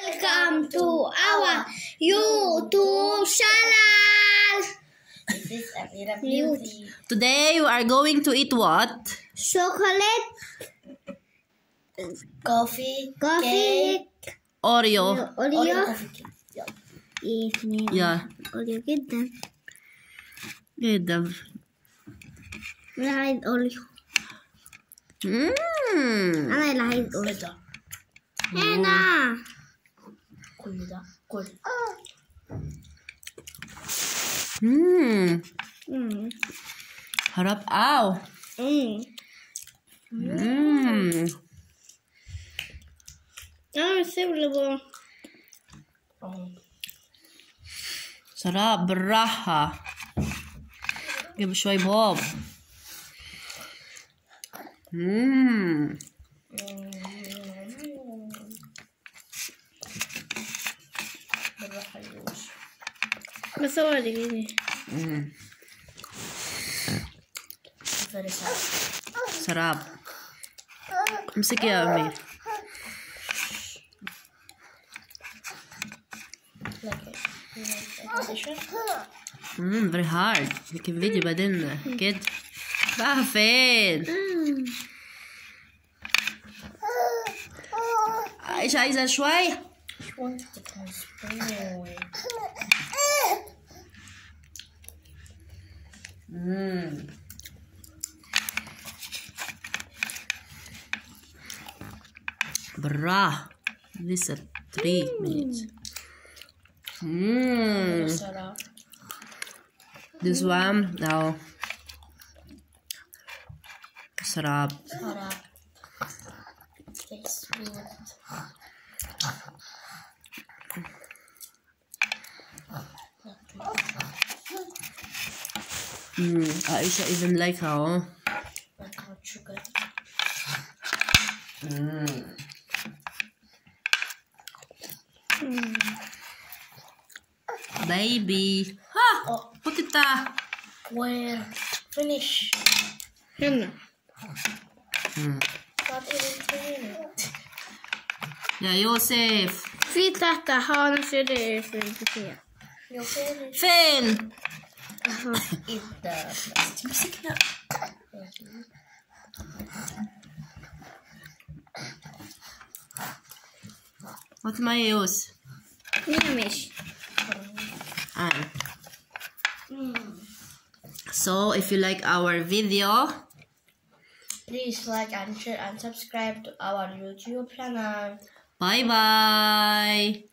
Welcome to our YouTube channel. This is Amira Beauty. Today we are going to eat what? Chocolate, Coffee, cake, Oreo. Oreo. coffee cake. Yeah. Oreo جدا. جدا. أنا عايز أوريو. مم. أنا اللي عايز ايه أوريو. ده؟ هنا. كل ده كل Harap aw. أنا بسيب اللي Sarap, بالراحة. جيب شوي بوب. بالراحة يوش. بس هو اللي Very sad. Sarap. امسك يا أمير. Like it. Very hard. لكن فيديو بعدين كده. بقى فين؟ عايزة شوي؟ She wants to come spoon. بالراحة. لسه 3 minutes. Sarap. This one now. Sarap. Sarap. Tastes good. Aisha even like how. Like hot sugar. Baby. Ha! Oh, Put it down. where? Finish. هنا. Not even 3 minutes. يا يوسف. في تحت حاول نشيل في البتاع. You're finished. فين؟ Eat the plastic. مسكنا. What my use? هنا ماشي. So if you like our video, Please like and share and subscribe to our YouTube channel. bye bye.